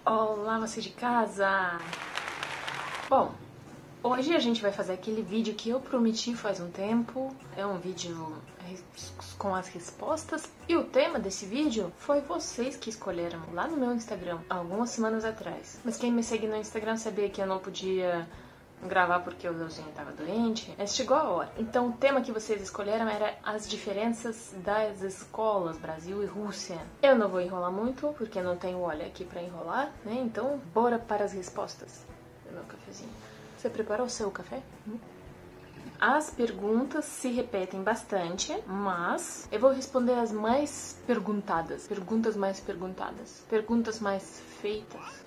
Olá, você de casa! Bom, hoje a gente vai fazer aquele vídeo que eu prometi faz um tempo. É um vídeo com as respostas. E o tema desse vídeo foi vocês que escolheram lá no meu Instagram, algumas semanas atrás. Mas quem me segue no Instagram sabia que eu não podia gravar porque o Leozinho estava doente, mas chegou a hora. Então o tema que vocês escolheram era as diferenças das escolas Brasil e Rússia. Eu não vou enrolar muito, porque não tenho óleo aqui para enrolar, né? Então bora para as respostas. Meu cafezinho. Você preparou o seu café? As perguntas se repetem bastante, mas eu vou responder as mais perguntadas. Perguntas mais perguntadas. Perguntas mais feitas.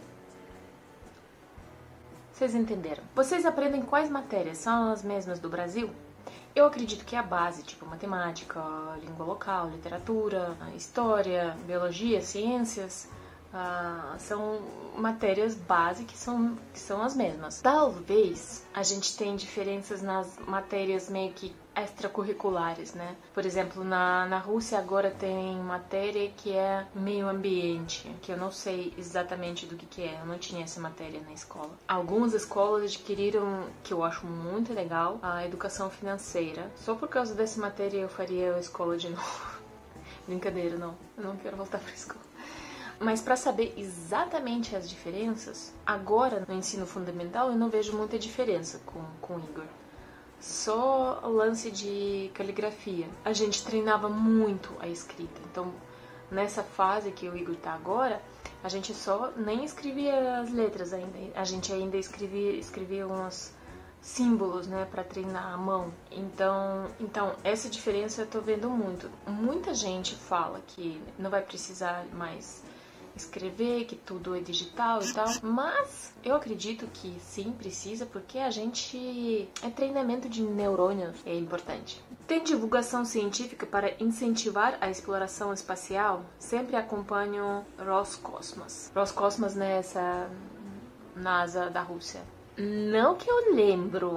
Vocês entenderam? Vocês aprendem quais matérias? São as mesmas do Brasil? Eu acredito que a base, tipo matemática, língua local, literatura, história, biologia, ciências, são matérias base que são as mesmas. Talvez a gente tenha diferenças nas matérias meio que extracurriculares, né? Por exemplo, na Rússia agora tem matéria que é meio ambiente, que eu não sei exatamente do que é, eu não tinha essa matéria na escola. Algumas escolas adquiriram, que eu acho muito legal, a educação financeira. Só por causa dessa matéria eu faria a escola de novo. Brincadeira, não. Eu não quero voltar pra escola. Mas para saber exatamente as diferenças, agora no ensino fundamental eu não vejo muita diferença com o Igor. Só o lance de caligrafia. A gente treinava muito a escrita. Então, nessa fase que o Igor tá agora, a gente só nem escrevia as letras ainda. A gente ainda escrevia uns símbolos, né, para treinar a mão. Então essa diferença eu tô vendo muito. Muita gente fala que não vai precisar mais escrever, que tudo é digital e tal, mas eu acredito que sim, precisa, porque a gente é treinamento de neurônios, é importante. Tem divulgação científica para incentivar a exploração espacial? Sempre acompanho Roscosmos. Roscosmos, né, essa NASA da Rússia. Não que eu lembro.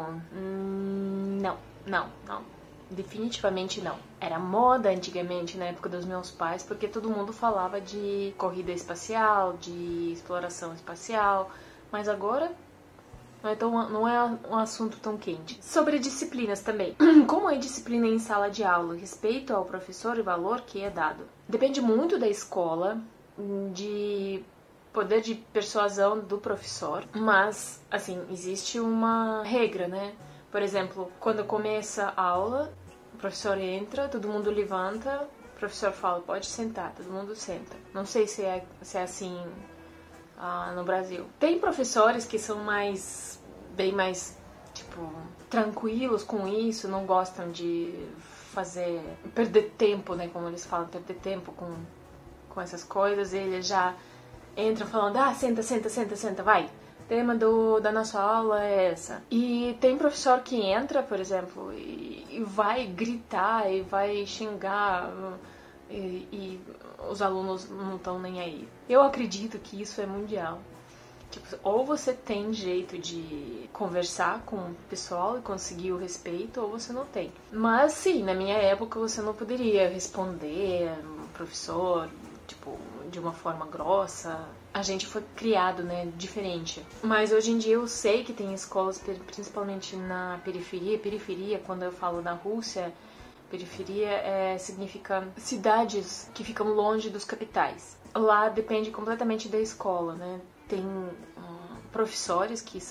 Não. Definitivamente não. Era moda antigamente, na época dos meus pais, porque todo mundo falava de corrida espacial, de exploração espacial, mas agora não é um assunto tão quente. Sobre disciplinas também. Como é disciplina em sala de aula? Respeito ao professor e valor que é dado. Depende muito da escola, de poder de persuasão do professor, mas, assim, existe uma regra, né? Por exemplo, quando começa a aula, o professor entra, todo mundo levanta, o professor fala, pode sentar, todo mundo senta. Não sei se é assim no Brasil. Tem professores que são bem mais, tipo, tranquilos com isso, não gostam de perder tempo, né, como eles falam, perder tempo com essas coisas, e eles já entram falando, senta, vai. O tema da nossa aula é essa. E tem professor que entra, por exemplo, e vai gritar, e vai xingar, e os alunos não estão nem aí. Eu acredito que isso é mundial. Tipo, ou você tem jeito de conversar com o pessoal e conseguir o respeito, ou você não tem. Mas sim, na minha época você não poderia responder o professor, tipo, de uma forma grossa. A gente foi criado, né, diferente. Mas hoje em dia eu sei que tem escolas, principalmente na periferia. Periferia, quando eu falo da Rússia, periferia significa cidades que ficam longe dos capitais. Lá depende completamente da escola, né? Tem professores que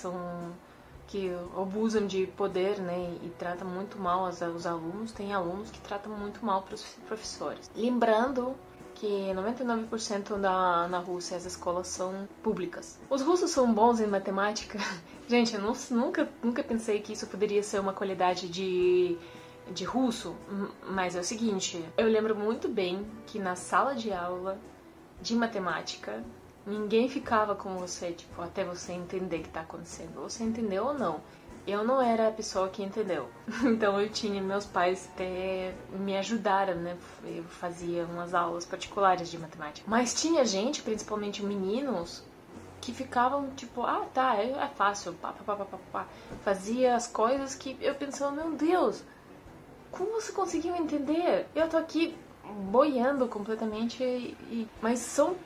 abusam de poder, né, e tratam muito mal os alunos. Tem alunos que tratam muito mal os professores. Lembrando que 99% na Rússia as escolas são públicas. Os russos são bons em matemática. Gente, eu nunca pensei que isso poderia ser uma qualidade de russo, mas é o seguinte, eu lembro muito bem que na sala de aula de matemática, ninguém ficava com você, tipo, até você entender o que está acontecendo. Você entendeu ou não? Eu não era a pessoa que entendeu. Então meus pais até me ajudaram, né? Eu fazia umas aulas particulares de matemática. Mas tinha gente, principalmente meninos, que ficavam tipo, é fácil, pá. Fazia as coisas que eu pensava, meu Deus, como você conseguiu entender? Eu tô aqui boiando completamente, mas são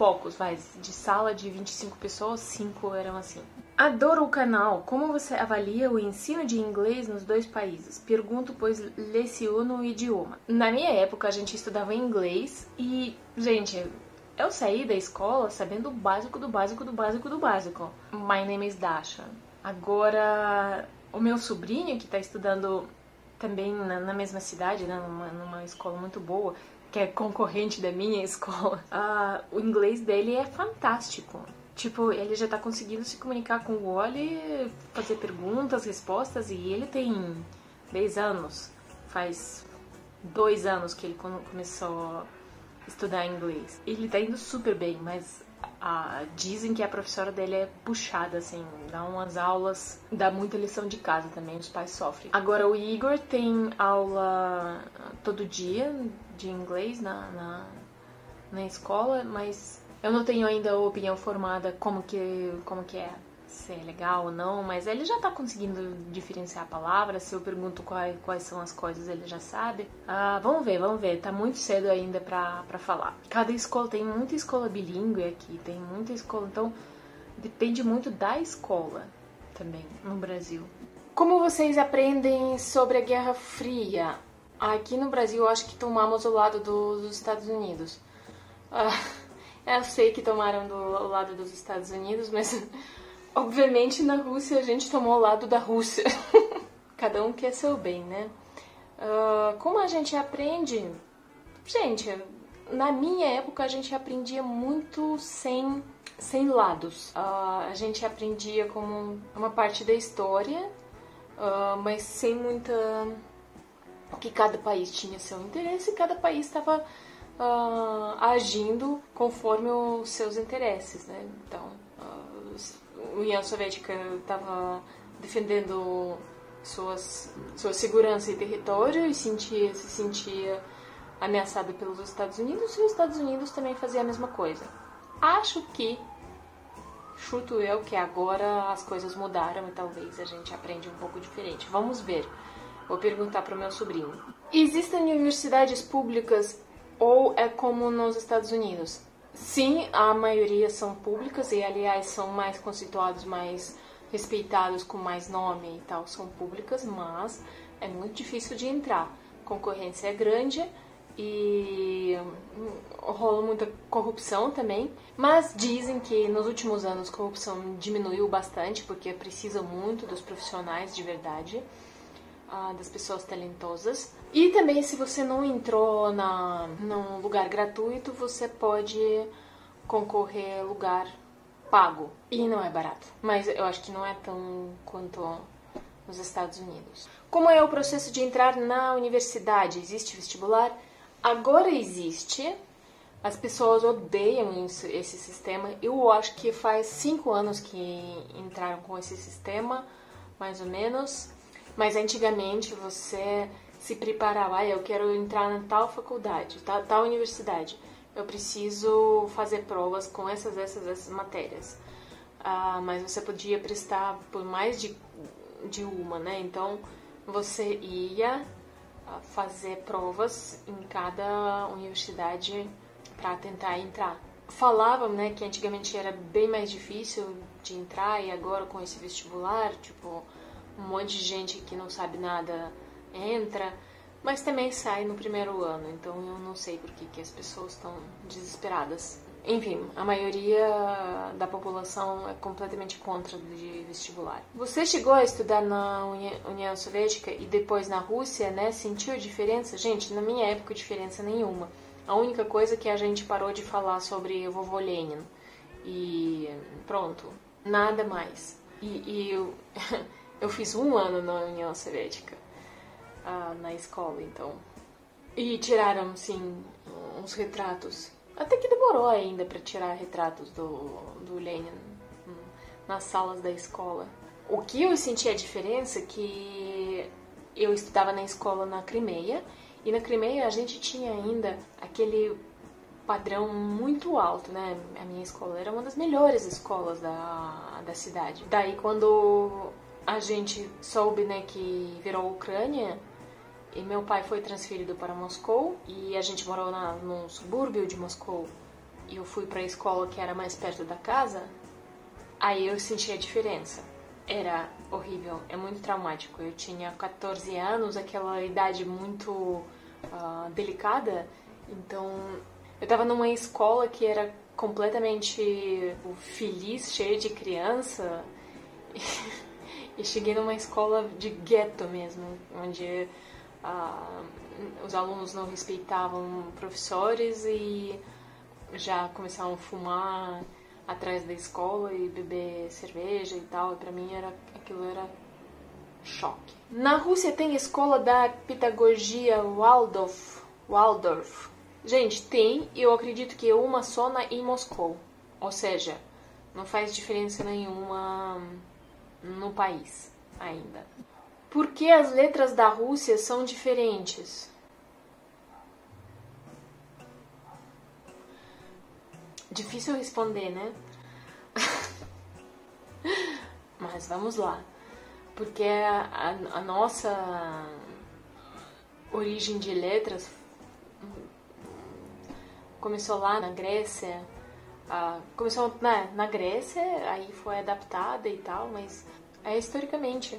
poucos, de sala de 25 pessoas, 5 eram assim. Adoro o canal. Como você avalia o ensino de inglês nos dois países? Pergunto, pois leciono o idioma. Na minha época, a gente estudava inglês e, gente, eu saí da escola sabendo o básico do básico do básico do básico. My name is Dasha. Agora, o meu sobrinho, que está estudando também na mesma cidade, né, numa escola muito boa, que é concorrente da minha escola, o inglês dele é fantástico. Tipo, ele já tá conseguindo se comunicar com o Wally, fazer perguntas, respostas, e ele tem 10 anos. Faz 2 anos que ele começou a estudar inglês. Ele tá indo super bem, mas dizem que a professora dele é puxada, assim, dá umas aulas, dá muita lição de casa também, os pais sofrem. Agora o Igor tem aula todo dia de inglês na escola, mas eu não tenho ainda a opinião formada como que é, se é legal ou não, mas ele já tá conseguindo diferenciar palavras. Se eu pergunto quais são as coisas, ele já sabe. Vamos ver, tá muito cedo ainda pra falar. Cada escola, tem muita escola bilíngue aqui, tem muita escola, então depende muito da escola também no Brasil. Como vocês aprendem sobre a Guerra Fria? Aqui no Brasil, eu acho que tomamos o lado dos Estados Unidos. Eu sei que tomaram o lado dos Estados Unidos, mas obviamente na Rússia a gente tomou o lado da Rússia. Cada um quer seu bem, né? Como a gente aprende? Gente, na minha época a gente aprendia muito sem lados. A gente aprendia como uma parte da história, mas sem muita... que cada país tinha seu interesse e cada país estava agindo conforme os seus interesses, né? Então, a União Soviética estava defendendo sua segurança e território e se sentia ameaçada pelos Estados Unidos, e os Estados Unidos também fazia a mesma coisa. Chuto eu que agora as coisas mudaram e talvez a gente aprenda um pouco diferente. Vamos ver. Vou perguntar para o meu sobrinho. Existem universidades públicas ou é como nos Estados Unidos? Sim, a maioria são públicas e, aliás, são mais conceituados, mais respeitados, com mais nome e tal, são públicas, mas é muito difícil de entrar. A concorrência é grande e rola muita corrupção também, mas dizem que nos últimos anos a corrupção diminuiu bastante porque precisa muito dos profissionais de verdade, das pessoas talentosas. E também, se você não entrou num lugar gratuito, você pode concorrer a lugar pago. E não é barato, mas eu acho que não é tão quanto nos Estados Unidos. Como é o processo de entrar na universidade? Existe vestibular? Agora existe. As pessoas odeiam esse sistema. Eu acho que faz 5 anos que entraram com esse sistema, mais ou menos. Mas antigamente você se preparava, eu quero entrar na tal faculdade, tal universidade. Eu preciso fazer provas com essas matérias. Mas você podia prestar por mais de uma, né? Então você ia fazer provas em cada universidade para tentar entrar. Falavam, né, que antigamente era bem mais difícil de entrar e agora com esse vestibular, tipo, um monte de gente que não sabe nada entra, mas também sai no primeiro ano, então eu não sei por que as pessoas estão desesperadas. Enfim, a maioria da população é completamente contra de vestibular. Você chegou a estudar na União Soviética e depois na Rússia, né? Sentiu diferença? Gente, na minha época, diferença nenhuma. A única coisa é que a gente parou de falar sobre o vovô Lenin. E pronto, nada mais. E eu fiz 1 ano na União Soviética, na escola, então. E tiraram, sim, uns retratos. Até que demorou ainda para tirar retratos do Lenin nas salas da escola. O que eu senti a diferença é que eu estudava na escola na Crimeia, e na Crimeia a gente tinha ainda aquele padrão muito alto, né? A minha escola era uma das melhores escolas da cidade. Daí quando a gente soube, né, que virou Ucrânia, e meu pai foi transferido para Moscou, e a gente morou num subúrbio de Moscou. e eu fui pra escola que era mais perto da casa, aí eu senti a diferença. Era horrível, é muito traumático. Eu tinha 14 anos, aquela idade muito delicada, então eu tava numa escola que era completamente feliz, cheia de criança, e cheguei numa escola de gueto mesmo, onde os alunos não respeitavam professores e já começavam a fumar atrás da escola e beber cerveja e tal. E pra mim aquilo era choque. Na Rússia tem escola da pedagogia Waldorf. Gente, tem, e eu acredito que é uma só em Moscou. Ou seja, não faz diferença nenhuma no país ainda. Por que as letras da Rússia são diferentes? Difícil responder, né? Mas vamos lá. Porque a nossa origem de letras começou lá na Grécia. Começou na Grécia, aí foi adaptada e tal, mas historicamente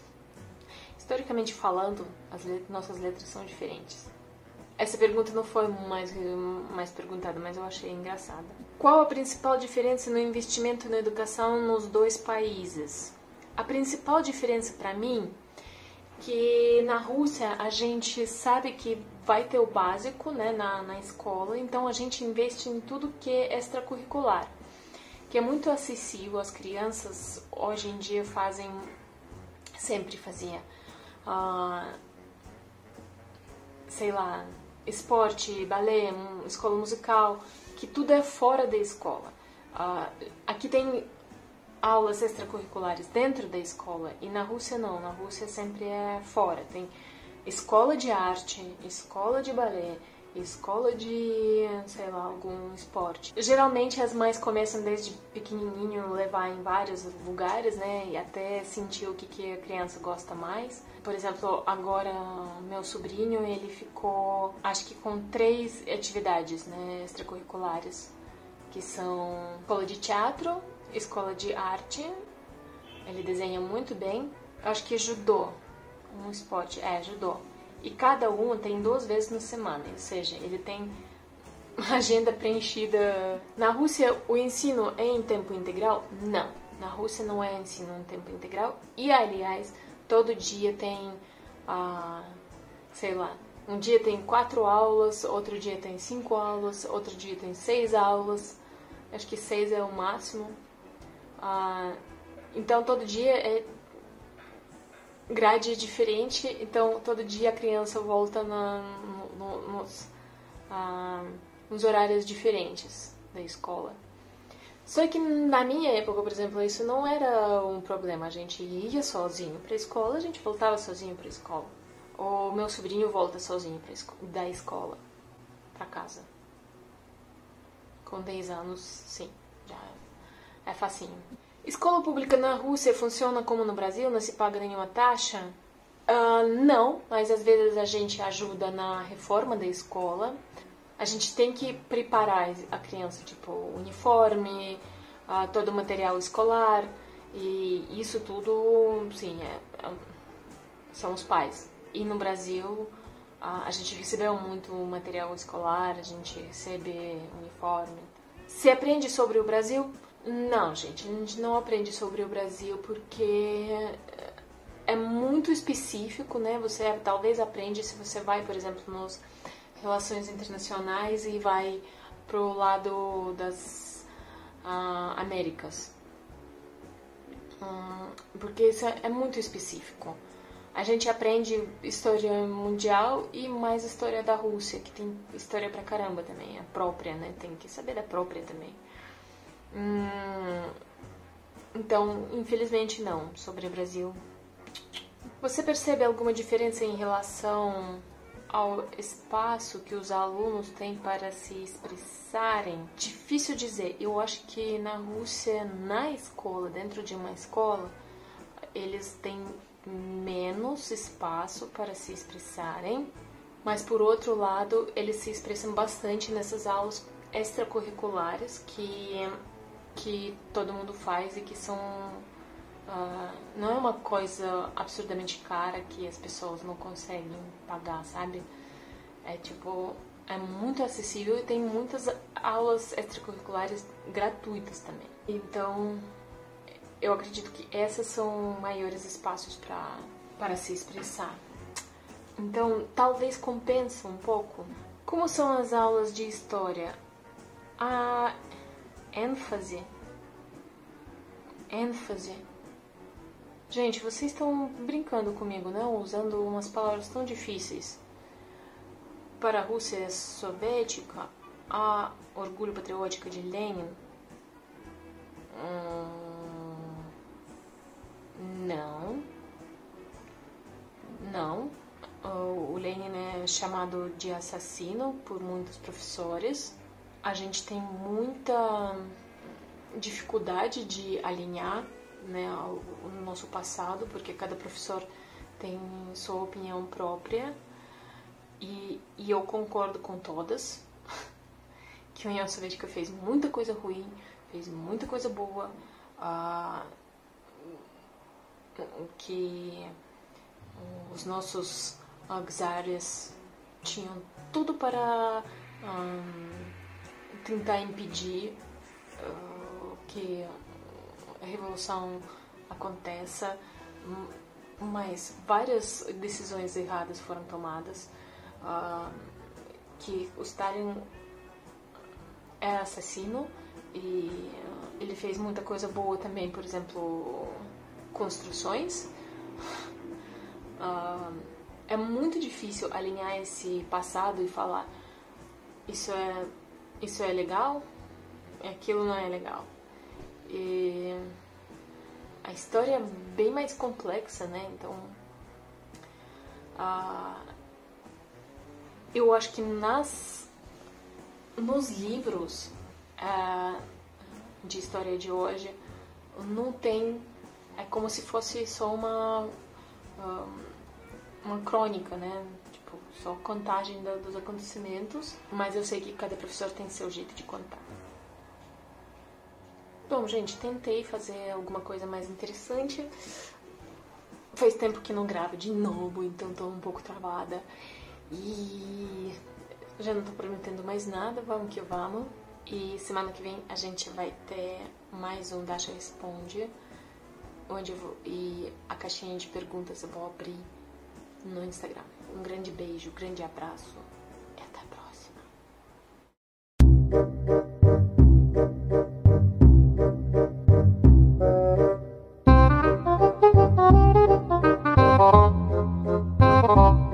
falando, nossas letras são diferentes. Essa pergunta não foi mais perguntada, mas eu achei engraçada. Qual a principal diferença no investimento na educação nos dois países? A principal diferença para mim é que na Rússia a gente sabe que vai ter o básico, né, na escola, então a gente investe em tudo que é extracurricular, que é muito acessível. As crianças hoje em dia sempre fazia, sei lá, esporte, balé, escola musical, que tudo é fora da escola. Aqui tem aulas extracurriculares dentro da escola, e na Rússia não, na Rússia sempre é fora. Tem escola de arte, escola de balé, escola de, sei lá, algum esporte. Geralmente as mães começam desde pequenininho levar em vários lugares, né, e até sentir o que a criança gosta mais. Por exemplo, agora meu sobrinho, ele ficou, acho que com 3 atividades, né, extracurriculares, que são escola de teatro, escola de arte, ele desenha muito bem, acho que judô, um esporte, judô. E cada um tem 2 vezes na semana, ou seja, ele tem uma agenda preenchida. Na Rússia, o ensino é em tempo integral? Não. Na Rússia não é ensino em tempo integral. E, aliás, todo dia tem, sei lá, um dia tem 4 aulas, outro dia tem 5 aulas, outro dia tem 6 aulas. Acho que 6 é o máximo. Então, todo dia é grade diferente, então todo dia a criança volta nos horários diferentes da escola. Só que na minha época, por exemplo, isso não era um problema. A gente ia sozinho para a escola, a gente voltava sozinho para a escola. O meu sobrinho volta sozinho da escola para casa. Com 10 anos, sim, já é facinho. Escola pública na Rússia funciona como no Brasil? Não se paga nenhuma taxa? Não, mas às vezes a gente ajuda na reforma da escola. A gente tem que preparar a criança, tipo, uniforme, todo o material escolar, e isso tudo, sim, são os pais. E no Brasil, a gente recebeu muito material escolar, a gente recebe uniforme. Se aprende sobre o Brasil? Não, gente, a gente não aprende sobre o Brasil porque é muito específico, né? Você talvez aprende se você vai, por exemplo, nas relações internacionais e vai pro lado das Américas. Porque isso é muito específico. A gente aprende história mundial e mais história da Rússia, que tem história pra caramba também, a própria, né? Tem que saber da própria também. Então, infelizmente não, sobre o Brasil. Você percebe alguma diferença em relação ao espaço que os alunos têm para se expressarem? Difícil dizer. Eu acho que na Rússia, na escola, dentro de uma escola, eles têm menos espaço para se expressarem, mas por outro lado, eles se expressam bastante nessas aulas extracurriculares que todo mundo faz e que são... não é uma coisa absurdamente cara que as pessoas não conseguem pagar, sabe? É muito acessível e tem muitas aulas extracurriculares gratuitas também. Então, eu acredito que esses são maiores espaços para se expressar. Então, talvez compense um pouco. Como são as aulas de história? A ênfase. Gente, vocês estão brincando comigo, não? Usando umas palavras tão difíceis. Para a Rússia Soviética, a orgulho patriótico de Lenin? Não. O Lenin é chamado de assassino por muitos professores. A gente tem muita dificuldade de alinhar, né, o nosso passado, porque cada professor tem sua opinião própria. E eu concordo com todas que a União Soviética fez muita coisa ruim, fez muita coisa boa, que os nossos czares tinham tudo para tentar impedir que a revolução aconteça, mas várias decisões erradas foram tomadas. Que o Stalin é assassino e ele fez muita coisa boa também, por exemplo, construções. É muito difícil alinhar esse passado e falar isso é legal, aquilo não é legal. E a história é bem mais complexa, né? Então eu acho que nos livros de história de hoje não tem, é como se fosse só uma crônica, né? Tipo, só contagem dos acontecimentos, mas eu sei que cada professor tem seu jeito de contar. Bom, gente, tentei fazer alguma coisa mais interessante. Faz tempo que não gravo de novo, então tô um pouco travada. E já não tô prometendo mais nada, vamos que vamos. E semana que vem a gente vai ter mais um Dasha Responde, e a caixinha de perguntas eu vou abrir no Instagram. Um grande beijo, grande abraço e até a próxima.